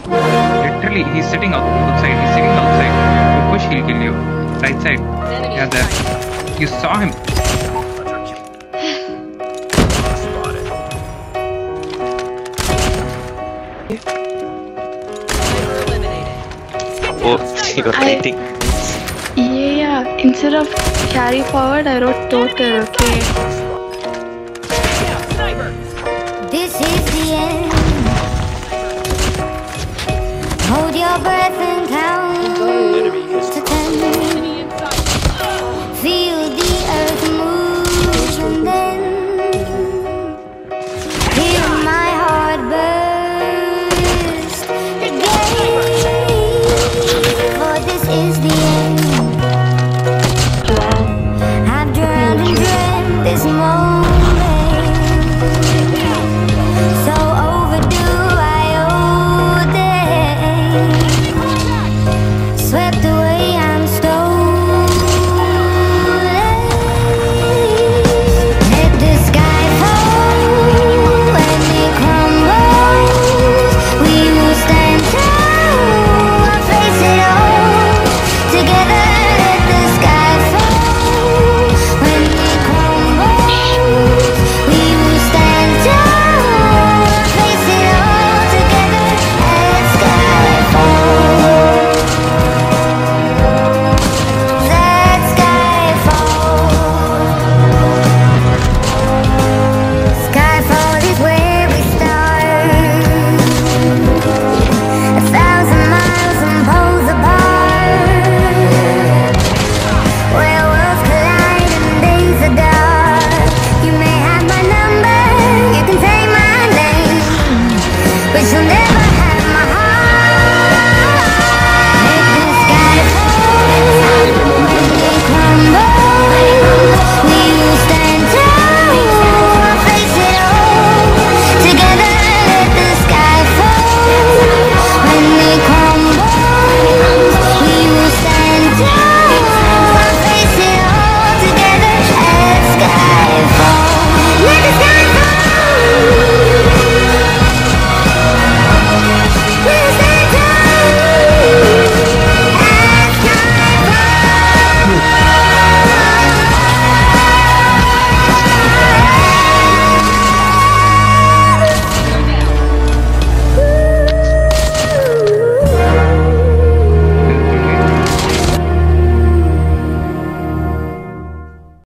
Literally, he's sitting outside. He's sitting outside. You push, he'll kill you. Right side. Yeah, there. You saw him. Oh, he got waiting. Yeah, instead of carry forward, I wrote total, okay? This is the end. Hold your breath.